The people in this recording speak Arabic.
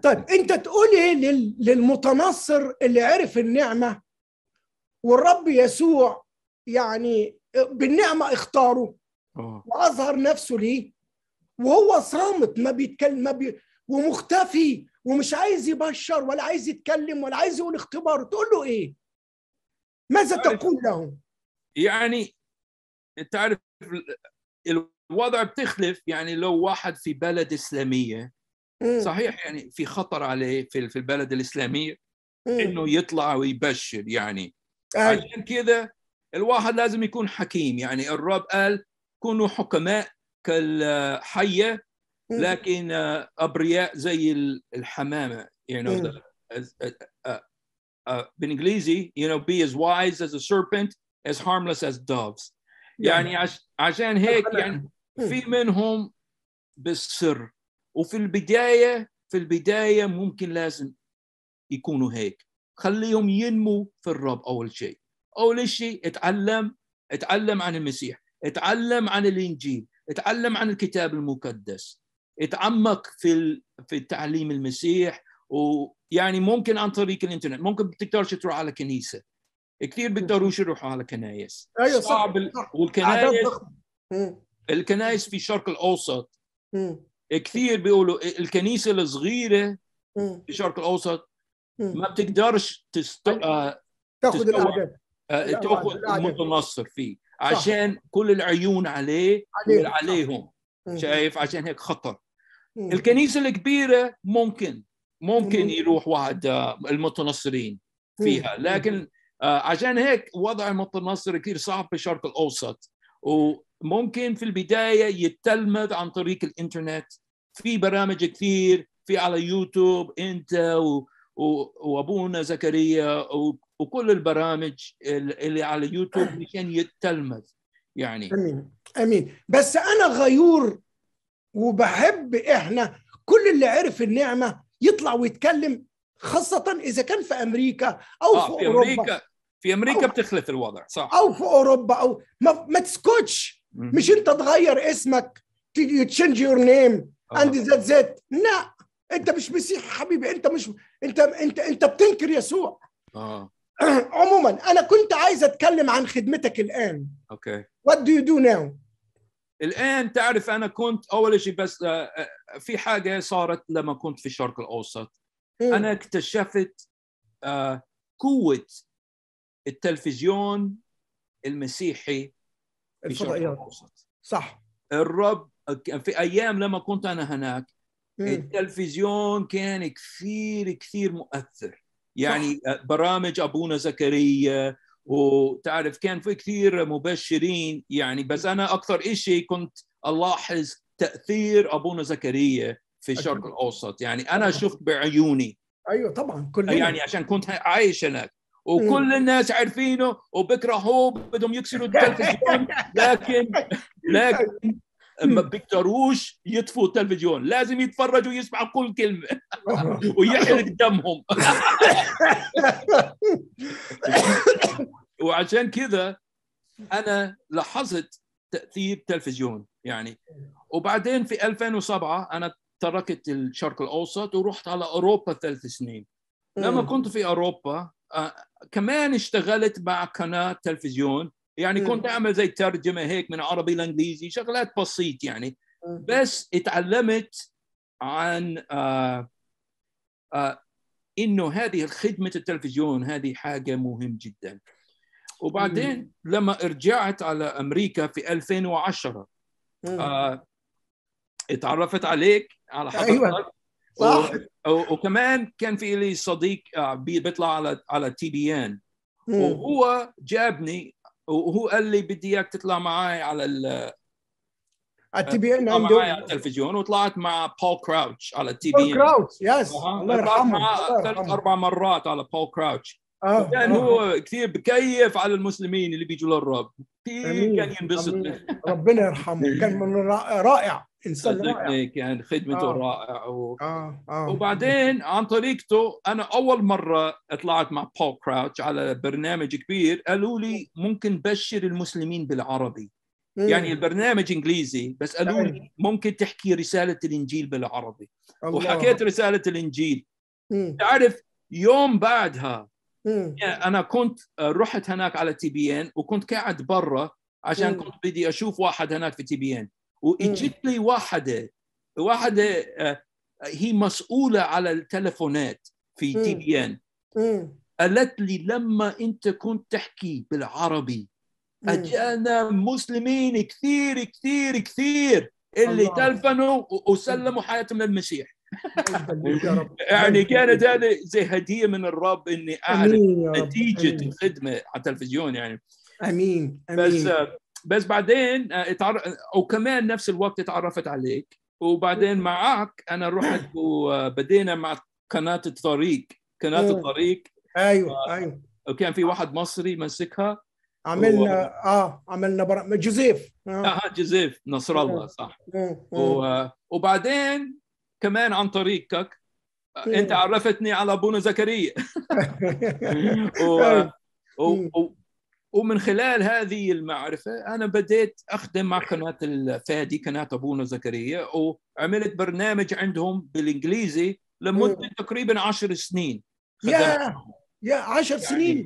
طيب انت تقول ايه للمتنصر اللي عرف النعمة والرب يسوع يعني بالنعمة اختاره واظهر نفسه ليه، وهو صامت ما بيتكلم ومختفي ومش عايز يبشر ولا عايز يتكلم ولا عايز يقول اختبار، تقول له ايه؟ ماذا تقول له؟ يعني تعرف الوضع بتختلف. يعني لو واحد في بلد إسلامية صحيح يعني في خطر عليه في البلد الإسلامية إنه يطلع ويبشر يعني. عشان كذا الواحد لازم يكون حكيم. يعني الرب قال كونوا حكماء كالحية لكن أبرياء زي الحمامة. بالإنجليزي be as wise as a serpent as harmless as doves. يعني عشان هيك يعني في منهم بالسر، وفي البداية ممكن لازم يكونوا هيك. خليهم ينمو في الرب. أول شيء اتعلم عن المسيح، اتعلم عن الإنجيل، اتعلم عن الكتاب المقدس، اتعمق في تعليم المسيح. ويعني ممكن عن طريق الإنترنت، ممكن بتقدرش تروح على كنيسة، كثير بيقدروش يروحوا على كنايس. ايوه صح. والكنايس في الشرق الأوسط كثير بيقولوا الكنيسة الصغيرة في الشرق الأوسط ما بتقدرش تاخذ الأعداد، تاخذ المتنصر فيه عشان كل العيون عليه وعليهم. شايف؟ عشان هيك خطر. الكنيسة الكبيرة ممكن يروح واحد المتنصرين فيها، لكن عشان هيك وضع المتنصر كثير صعب في الشرق الأوسط. وممكن في البداية يتلمذ عن طريق الإنترنت، في برامج كثير في على يوتيوب، أنت وأبونا زكريا وكل البرامج اللي على يوتيوب مشان يتلمذ يعني. أمين. بس أنا غيور وبحب إحنا كل اللي عرف النعمة يطلع ويتكلم، خاصة إذا كان في أمريكا أو في أوروبا. في أمريكا بتختلف الوضع صح، أو في أوروبا أو ما تسكتش. مش أنت تغير اسمك تشينج يور نيم أند ذات لا، أنت مش مسيحي حبيبي، أنت مش أنت بتنكر يسوع. عموما أنا كنت عايز أتكلم عن خدمتك الآن. What do you do now؟ الآن تعرف أنا كنت أول شيء بس في حاجة صارت لما كنت في الشرق الأوسط. أنا اكتشفت قوة التلفزيون المسيحي في الشرق الأوسط. صح. الرب في أيام لما كنت أنا هناك التلفزيون كان كثير مؤثر. يعني برامج أبونا زكريا، وتعرف كان في كثير مبشرين يعني. بس أنا أكثر إشي كنت ألاحظ تأثير أبونا زكريا في الشرق الأوسط. يعني أنا شفت بعيوني. أيوة طبعا كلنا، يعني عشان كنت عايش هناك وكل الناس عارفينه وبكرهوه بدهم يكسروا التلفزيون، لكن ما بيقدروش يطفوا التلفزيون، لازم يتفرجوا ويسمعوا كل كلمة ويحرق دمهم. وعشان كذا أنا لاحظت تأثير التلفزيون يعني. وبعدين في 2007 أنا تركت الشرق الأوسط ورحت على أوروبا 3 سنين. لما كنت في أوروبا كمان اشتغلت مع قناة تلفزيون. يعني كنت أعمل زي ترجمة هيك من عربي لإنجليزي، شغلات بسيط يعني. بس اتعلمت عن إنه هذه خدمة التلفزيون هذه حاجة مهم جدا. وبعدين لما رجعت على أمريكا في 2010 اتعرفت عليك على حضرتك. أيوة. صح. وكمان كان في لي صديق بيطلع على تي بي ان، وهو جابني وهو قال لي بدي اياك تطلع معي على التي بي ان عنده على التلفزيون. وطلعت مع بول كراوتش على التي بي ان. بول كراوتش يس الله يرحمه. طلعت مع 3-4 مرات على بول كراوتش. وكان هو كثير بكيف على المسلمين اللي بيجوا للرب، كثير كان ينبسط. ربنا يرحمه، كان من رائع، انسان رائع، كان خدمته رائعه. وبعدين عن طريقته انا اول مره طلعت مع بول كراوتش على برنامج كبير، قالوا لي ممكن بشر المسلمين بالعربي. يعني البرنامج انجليزي بس قالوا لي ممكن تحكي رساله الانجيل بالعربي. وحكيت رساله الانجيل. تعرف يوم بعدها انا كنت رحت هناك على تي بي ان، وكنت قاعد برا عشان كنت بدي اشوف واحد هناك في تي بي ان، واجت لي واحده هي مسؤوله على التلفونات في تي بي ان. قالت لي لما انت كنت تحكي بالعربي اجانا مسلمين كثير كثير كثير اللي تلفنوا وسلموا حياتهم للمسيح. يعني كانت هذه زي هديه من الرب اني اعرف نتيجه الخدمه على التلفزيون يعني. امين. بس بعدين وكمان نفس الوقت تعرفت عليك، وبعدين معك انا رحت وبدينا مع قناه الطريق. ايوه وكان في واحد مصري مسكها. عملنا جوزيف جوزيف نصر الله صح. وبعدين كمان عن طريقك انت عرفتني على ابونا زكريا. ومن خلال هذه المعرفه انا بديت اخدم مع قناه الفادي، قناه ابونا زكريا، وعملت برنامج عندهم بالانجليزي لمده تقريبا 10 سنين. يا 10 سنين